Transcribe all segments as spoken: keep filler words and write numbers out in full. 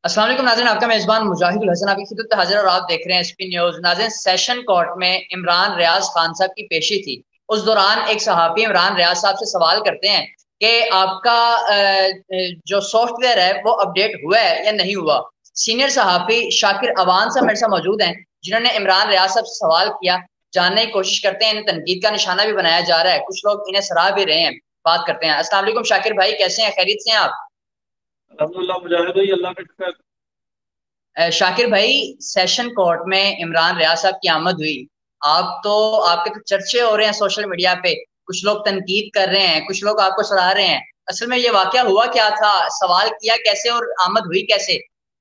अस्सलाम वालेकुम नाज़रीन, आपका मेजबान मुजाहिदुल हसन आपकी खिदमत में हाजिर और आप देख रहे हैं एसपी न्यूज। नाज़रीन, सेशन कोर्ट में इमरान रियाज खान साहब की पेशी थी। उस दौरान एक सहाफ़ी इमरान रियाज साहब से सवाल करते हैं कि आपका अ, जो सॉफ्टवेयर है वो अपडेट हुआ है या नहीं हुआ। सीनियर सहाफ़ी शाकिर अवान साहब मेरे साथ मौजूद हैं, जिन्होंने इमरान रियाज साहब से सवाल किया। जानने की कोशिश करते हैं, इन्हें तनकीद का निशाना भी बनाया जा रहा है, कुछ लोग इन्हें सराह भी रहे हैं। बात करते हैं। अस्सलाम वालेकुम शाकिर भाई, कैसे हैं? खैरियत से हैं आप? अल्हम्दुलिल्लाह मुजाहिद भाई, अल्लाह का शुक्र। अ, शाकिर भाई, सेशन कोर्ट में इमरान रियाज साहब की आमद हुई। आप तो आपके तो चर्चे हो रहे हैं सोशल मीडिया पे, कुछ लोग तनकीद कर रहे हैं, कुछ लोग आपको सराह रहे हैं। असल में ये वाकया हुआ क्या था? सवाल किया कैसे और आमद हुई कैसे?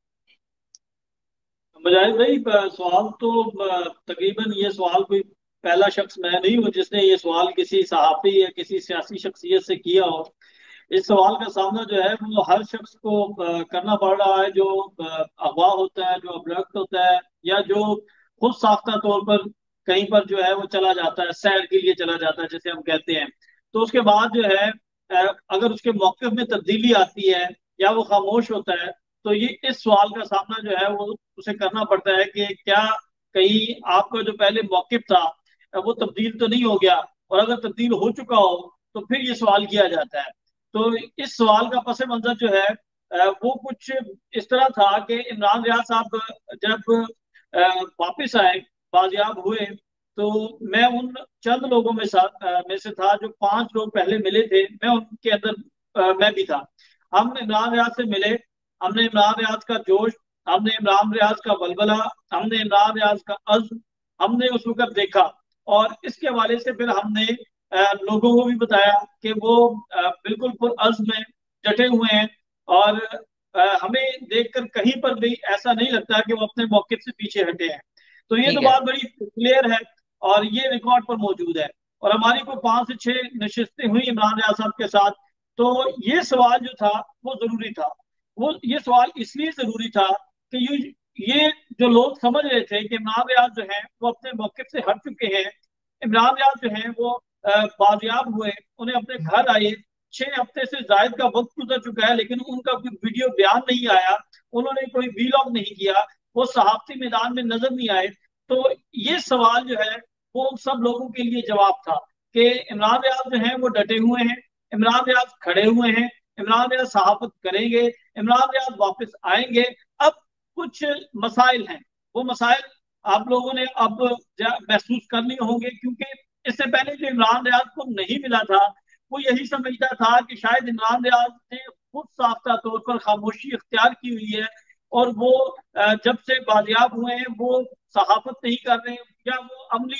मुजाहिद भाई, ब- सवाल तो ब- तकरीबन ये सवाल कोई पहला शख्स मैं नहीं हूँ जिसने ये सवाल किसी सहाफ़ी या किसी सियासी शख्सियत से किया हो। इस सवाल का सामना जो है वो हर शख्स को ब- करना पड़ रहा है, जो ब- अगवा होता है, जो अब्डक्ट होता है, या जो खुद साख्ता तौर पर कहीं पर जो है वो चला जाता है, सैर के लिए चला जाता है जैसे हम कहते हैं। तो उसके बाद जो है अ, अगर उसके मौक़िफ़ में तब्दीली आती है या वो खामोश होता है, तो ये इस सवाल का सामना जो है वो उसे करना पड़ता है कि क्या कहीं आपका जो पहले मौक़िफ़ था वो तब्दील तो नहीं हो गया, और अगर तब्दील हो चुका हो तो फिर ये सवाल किया जाता है। तो इस सवाल का पस मंजर जो है अ, वो कुछ इस तरह था कि इमरान रियाज साहब जब अ, वापस आए, बाजियाब हुए, तो मैं उन चंद लोगों में साथ अ, में से था, जो पांच लोग पहले मिले थे, मैं उनके अंदर अ, मैं भी था। हम इमरान रियाज से मिले, हमने इमरान रियाज का जोश, हमने इमरान रियाज का बलबला, हमने इमरान रियाज का अज़्म हमने उस वक्त देखा। और इसके हवाले से फिर हमने अ, लोगों को भी बताया कि वो अ, बिल्कुल पुरअज़्म में डटे हुए हैं, और अ, हमें देखकर कहीं पर भी ऐसा नहीं लगता कि वो अपने मौके से पीछे हटे हैं। तो ये तो ठीक है। बात बड़ी क्लियर है, और ये रिकॉर्ड पर मौजूद है। और हमारी को पांच से छह नशिस्तें हुई इमरान रियाज साहब के साथ। तो ये सवाल जो था वो जरूरी था। वो ये सवाल इसलिए जरूरी था कि ये ये जो लोग समझ रहे थे कि इमरान रियाज जो है वो अपने मौके से हट चुके हैं, इमरान रियाज जो है वो अ, बाजियाब हुए, उन्हें अपने घर आए, छह हफ्ते से जायद का वक्त गुजर चुका है, लेकिन उनका कोई वीडियो बयान नहीं आया, उन्होंने कोई वीलॉग नहीं किया, वो सहाफती मैदान में नजर नहीं आए। तो ये सवाल जो है वो उन सब लोगों के लिए जवाब था कि इमरान रियाज जो है वो डटे हुए हैं, इमरान रियाज खड़े हुए हैं, इमरान रियाज सहाफत करेंगे, इमरान रियाज वापस आएंगे। अब कुछ मसाइल हैं, वो मसाइल आप लोगों ने अब महसूस करने होंगे, क्योंकि इससे पहले जो इमरान रियाज को नहीं मिला था, वो यही समझता था कि शायद इमरान रियाज ने खुद साख्ता तौर पर खामोशी इख्तियार की हुई है, और वो जब से बाजियाब हुए हैं वो सहाफत नहीं कर रहे, या वो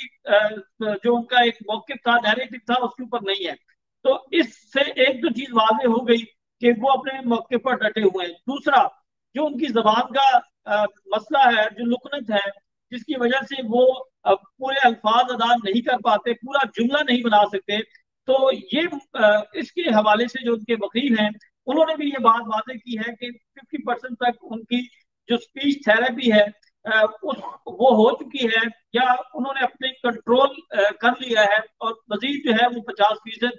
अमली जो उनका एक मौक़िफ़ था, नैरेटिव था, उसके ऊपर नहीं है। तो इससे एक तो चीज वाज़ेह हो गई कि वो अपने मौके पर डटे हुए हैं। दूसरा, जो उनकी जबान का आ, मसला है, जो लुकनत है, जिसकी वजह से वो आ, पूरे अल्फाज अदा नहीं कर पाते, पूरा जुमला नहीं बना सकते। तो ये आ, इसके हवाले से जो उनके वकील हैं, उन्होंने भी ये बात वाज़ेह की है कि फिफ्टी परसेंट तक उनकी जो स्पीच थेरेपी है आ, उस वो हो चुकी है, या उन्होंने अपने कंट्रोल कर लिया है, और मजीद जो है वो पचास फीसद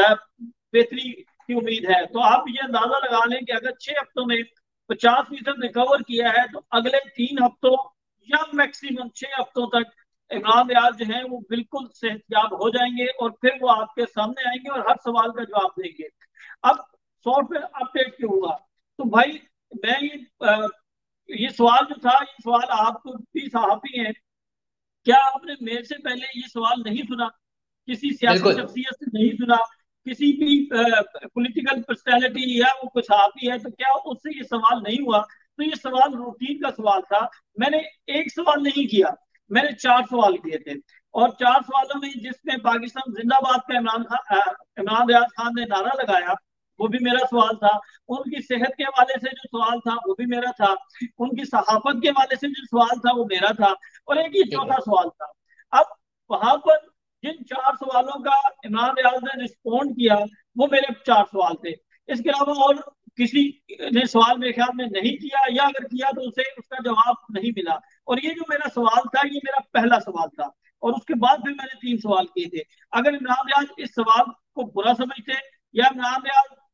बेहतरी की उम्मीद है। तो आप ये अंदाजा लगा लें कि अगर छह हफ्तों में पचास फीसद रिकवर किया है, तो अगले तीन हफ्तों या मैक्सिमम छह हफ्तों तक इमरान रियाज जो है वो बिल्कुल सेहतयाब हो जाएंगे, और फिर वो आपके सामने आएंगे और हर सवाल का जवाब देंगे। अब सॉफ्टवेयर अपडेट क्यों हुआ? तो भाई, मैं ये आ, ये सवाल जो था, ये सवाल आप तो भी सहाफी हैं, क्या आपने मेरे से पहले ये सवाल नहीं सुना? किसी सियासी बिल्कुल। शख्सियत से नहीं सुना? किसी भी पॉलिटिकल पर्सनैलिटी या वो कुछ सहाफी है, तो क्या उससे ये सवाल नहीं हुआ? तो ये सवाल रूटीन का सवाल था। मैंने एक सवाल नहीं किया, मैंने चार सवाल किए थे। और चार सवालों में जिसमें पाकिस्तान जिंदाबाद का इमरान खान अ, इमरान रियाज खान ने नारा लगाया, वो भी मेरा सवाल था। उनकी सेहत के हवाले से जो सवाल था वो भी मेरा था। उनकी सहाफत के हवाले से जो सवाल था वो मेरा था। और एक ही ठीक है। चौथा सवाल था। अब वहां पर जिन चार सवालों का इमरान रियाज ने रिस्पॉन्ड किया, वो मेरे चार सवाल थे। इसके अलावा और किसी ने सवाल मेरे ख्याल में नहीं किया, या अगर किया तो उसे उसका जवाब नहीं मिला। और ये जो मेरा सवाल था, ये मेरा पहला सवाल था, और उसके बाद फिर मैंने तीन सवाल किए थे। अगर इमरान रियाज इस सवाल को बुरा समझते, या इमरान रियाज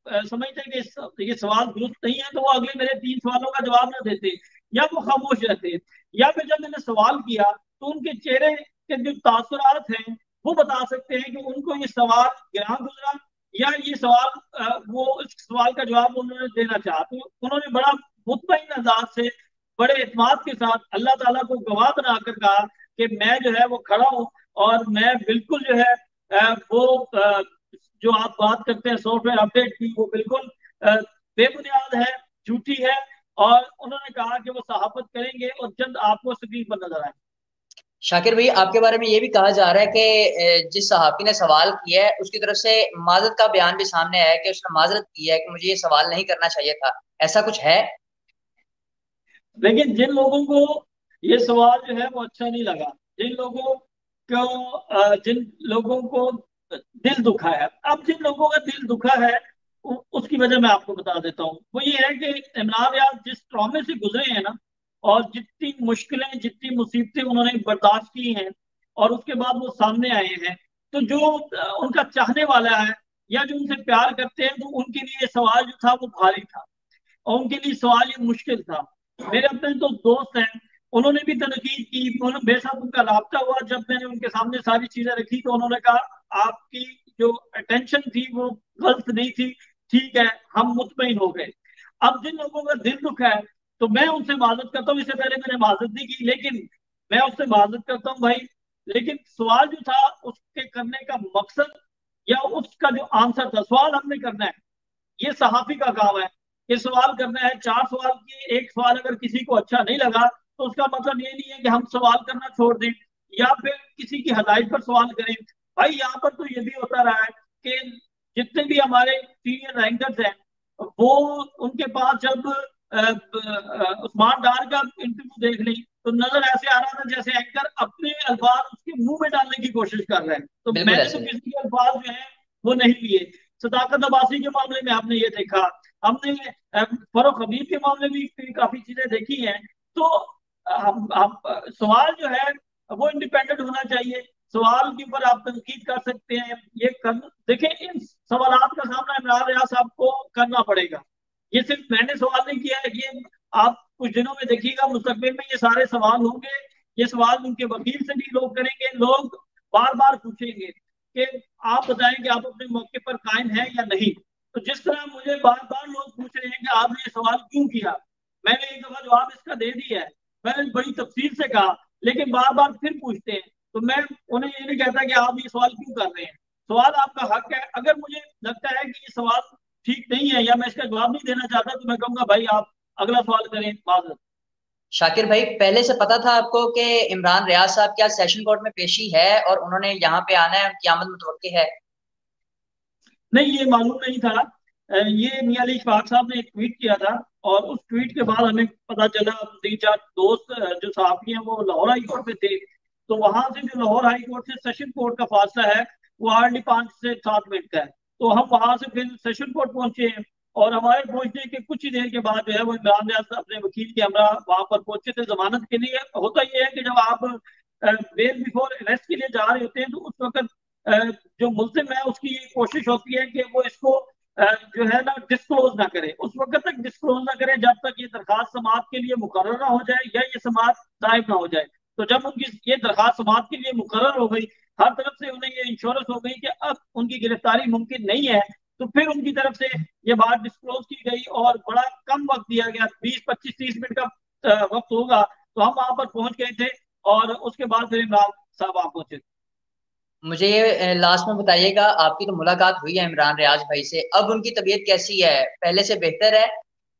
अ, समझते हैं कि इस, ये सवाल दुरुस्त नहीं है, तो वो अगले मेरे तीन सवालों का जवाब ना देते, या वो खामोश रहते, या फिर जब मैंने सवाल किया तो उनके चेहरे के जो तासुरात हैं वो बता सकते हैं कि उनको ये सवाल गिरा गुजरा, या ये सवाल अ, वो इस सवाल का जवाब उन्होंने देना चाहा। तो उन्होंने बड़ा मुतमईन अंदाज से, बड़े एतमाद के साथ अल्लाह ताला को गवाह बनाकर कहा कि मैं जो है वो खड़ा हूँ, और मैं बिल्कुल जो है अ, वो अ, जो आप बात करते हैं सॉफ्टवेयर अपडेट की, वो बिल्कुल अ, बेबुनियाद है, झूठी है। और उन्होंने कहा कि वो सहाफत करेंगे और जल्द आपको स्क्रीन पर नजर आए। शाकिर भाई, आपके बारे में ये भी कहा जा रहा है कि अ, जिस सहाफी ने सवाल किया है उसकी तरफ से माजरत का बयान भी सामने आया है कि उसने माजरत की है कि मुझे ये सवाल नहीं करना चाहिए था। ऐसा कुछ है? लेकिन जिन लोगों को ये सवाल जो है वो अच्छा नहीं लगा, जिन लोगों को अ, जिन लोगों को दिल दुखा है, अब जिन लोगों का दिल दुखा है उ, उसकी वजह मैं आपको बता देता हूँ। वो ये है कि इमरान रियाज जिस ट्रॉमे से गुजरे हैं ना, और जितनी मुश्किलें, जितनी मुसीबतें उन्होंने बर्दाश्त की हैं, और उसके बाद वो सामने आए हैं, तो जो अ, उनका चाहने वाला है या जो उनसे प्यार करते हैं, तो उनके लिए ये सवाल जो था वो भारी था, और उनके लिए सवाल ये मुश्किल था। मेरे अपने तो दोस्त हैं, उन्होंने भी तनकीद की, उन्होंने मेरे साथ उनका राब्ता हुआ, जब मैंने उनके सामने सारी चीजें रखी तो उन्होंने कहा आपकी जो अटेंशन थी वो गलत नहीं थी, ठीक है, हम मुतमईन हो गए। अब जिन लोगों का दिल दुखा है, तो मैं उनसे माजरत करता हूँ, इससे पहले मैंने माजरत नहीं की, लेकिन मैं उससे माजरत करता हूँ भाई। लेकिन सवाल जो था उसके करने का मकसद, या उसका जो आंसर था, सवाल हमने करना है, ये सहाफी का काम है। ये सवाल करना है, चार सवाल किए, एक सवाल अगर किसी को अच्छा नहीं लगा तो उसका मतलब ये नहीं है कि हम सवाल करना छोड़ दें या फिर किसी की हदायत पर सवाल करें। भाई यहाँ पर तो ये भी होता रहा है कि जितने भी हमारे सीनियर रैंकर्स हैं, वो उनके पास जब अ, अ, उस्मान डार का इंटरव्यू देख ली तो नजर ऐसे आ रहा था जैसे एंकर अपने अल्फाज उसके मुंह में डालने की कोशिश कर रहे हैं। तो बिल्कुल मैंने तो ऐसे ही। किसी के अल्फाज जो है वो नहीं लिए। सदाकत अब्बासी के मामले में आपने ये देखा, हमने अ, फरोख हबीब के मामले में भी काफी चीजें देखी हैं। तो अ, हम, हम अ, सवाल जो है वो इंडिपेंडेंट होना चाहिए। सवाल के ऊपर आप तनकीद कर सकते हैं, ये कर देखें, इन सवालात का सामना इमरान रियाज साहब को करना पड़ेगा। ये सिर्फ मैंने सवाल नहीं किया है, ये आप कुछ दिनों में देखिएगा, मुस्तकबिल में ये सारे सवाल होंगे। ये सवाल उनके वकील से भी लोग करेंगे, लोग बार बार पूछेंगे कि आप बताएं कि आप अपने मौके पर कायम हैं या नहीं। तो जिस तरह मुझे बार बार लोग पूछ रहे हैं कि आपने ये सवाल क्यों किया, मैंने एक दफा जवाब इसका दे दिया है, मैंने बड़ी तफसील से कहा, लेकिन बार बार फिर पूछते हैं, तो मैं उन्हें ये नहीं कहता कि आप ये सवाल क्यों कर रहे हैं। सवाल आपका हक है, अगर मुझे लगता है कि ये सवाल ठीक नहीं है या मैं इसका जवाब नहीं देना चाहता, तो मैं कहूंगा भाई आप अगला सवाल करें, माजरत। शाकिर भाई, पहले से पता था आपको कि इमरान रियाज साहब क्या सेशन कोर्ट में पेशी है और उन्होंने यहाँ पे आना है, क़यामत मुतवक्की है? नहीं, ये मालूम नहीं था। अ, ये मियां अली इशफाक साहब ने एक ट्वीट किया था, और उस ट्वीट के बाद हमें पता चला, तीन चार दोस्त अ, जो साहबी हैं वो लाहौर हाई कोर्ट में थे, तो वहां से जो लाहौर हाई कोर्ट से सेशन कोर्ट का फासला है वो हार्डली पाँच से सात मिनट का है। तो हम वहां से फिर सेशन कोर्ट पहुंचे हैं, और हमारे पहुंचने के कुछ ही देर के बाद जो है वो इमरान रियाज साहब अपने वकील के हमरा वहां पर पहुंचे थे जमानत के लिए। होता यह है कि जब आप बेल बिफोर अरेस्ट के लिए जा रहे होते हैं, तो उस वक्त अ, जो मुल्जिम है उसकी ये कोशिश होती है कि वो इसको अ, जो है ना डिस्क्लोज ना करे, उस वक्त तक डिस्क्लोज ना करे जब तक ये दरखास्त समाअत के लिए मुकर्रर ना हो जाए या ये समाअत दायब ना हो जाए। तो जब उनकी ये दरखास्त समाअत के लिए मुकर्रर हो गई, हर तरफ से उन्हें ये इंश्योरेंस हो गई कि अब उनकी गिरफ्तारी मुमकिन नहीं है, तो फिर उनकी तरफ से ये बात डिस्क्लोज की गई और बड़ा कम वक्त दिया गया, बीस पच्चीस तीस मिनट का अ, वक्त होगा। तो हम वहां पर पहुंच गए थे, और उसके बाद फिर इमरान साहब वहां पहुंचे। मुझे ये लास्ट में बताइएगा, आपकी तो मुलाकात हुई है इमरान रियाज भाई से, अब उनकी तबीयत कैसी है? पहले से बेहतर है?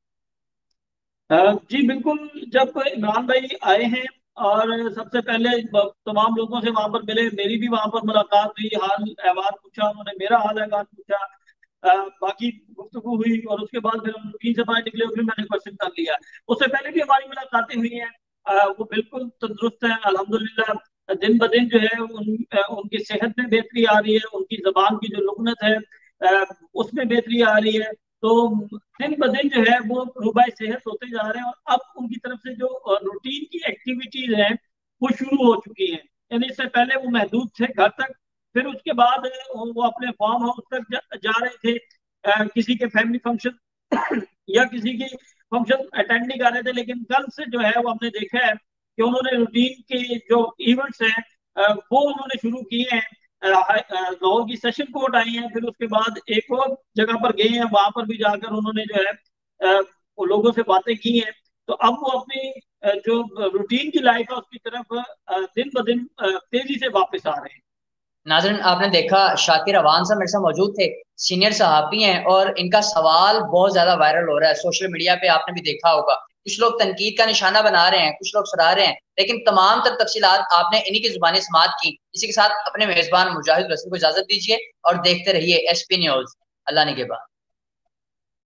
अ, जी बिल्कुल। जब इमरान भाई आए हैं, और सबसे पहले ब- तमाम लोगों से वहां पर मिले, मेरी भी वहां पर मुलाकात हुई, हाल अहवाल पूछा उन्होंने, मेरा हाल अहवाल पूछा, अ, बाकी गुफ्तगू हुई, और उसके बाद फिर हम वकील से बाहर निकले और फिर मैंने क्वेश्चन कर लिया। उससे पहले भी हमारी मुलाकातें हुई हैं। अ, वो बिल्कुल तंदुरुस्त है अल्हम्दुलिल्लाह। दिन ब दिन जो है उन, अ, उनकी सेहत में बेहतरी आ रही है, उनकी जबान की जो लुकनत है अ, उसमें बेहतरी आ रही है। तो दिन ब दिन जो है वो रुबाई सेहत होते जा रहे हैं, और अब उनकी तरफ से जो रूटीन की एक्टिविटीज हैं वो शुरू हो चुकी हैं। यानी इससे पहले वो महदूद थे घर तक, फिर उसके बाद वो वो अपने फार्म हाउस तक जा, जा रहे थे। किसी के फैमिली फंक्शन या किसी की फंक्शन अटेंड नहीं कर रहे थे, लेकिन कल से जो है वो हमने देखा है कि उन्होंने रूटीन के जो इवेंट्स हैं वो उन्होंने शुरू किए हैं। लाहौर की सेशन कोर्ट आई है, फिर उसके बाद एक और जगह पर गए हैं, वहां पर भी जाकर उन्होंने जो है वो लोगों से बातें की हैं। तो अब वो अपनी जो रूटीन की लाइफ है उसकी तरफ दिन ब दिन तेजी से वापस आ रहे हैं। नाज़रीन, आपने देखा शाकिर अवान साहब मेरे साथ मौजूद थे, सीनियर सहाफ़ी हैं और इनका सवाल बहुत ज्यादा वायरल हो रहा है सोशल मीडिया पे, आपने भी देखा होगा। कुछ लोग तनकीद का निशाना बना रहे हैं, कुछ लोग सराह रहे हैं, लेकिन तमाम तर तफसीलात आपने इन्हीं की जुबानी समात की। इसी के साथ अपने मेजबान मुजाहिद रसूल को इजाजत दीजिए और देखते रहिए एस पी न्यूज। अल्लाह निगहबान।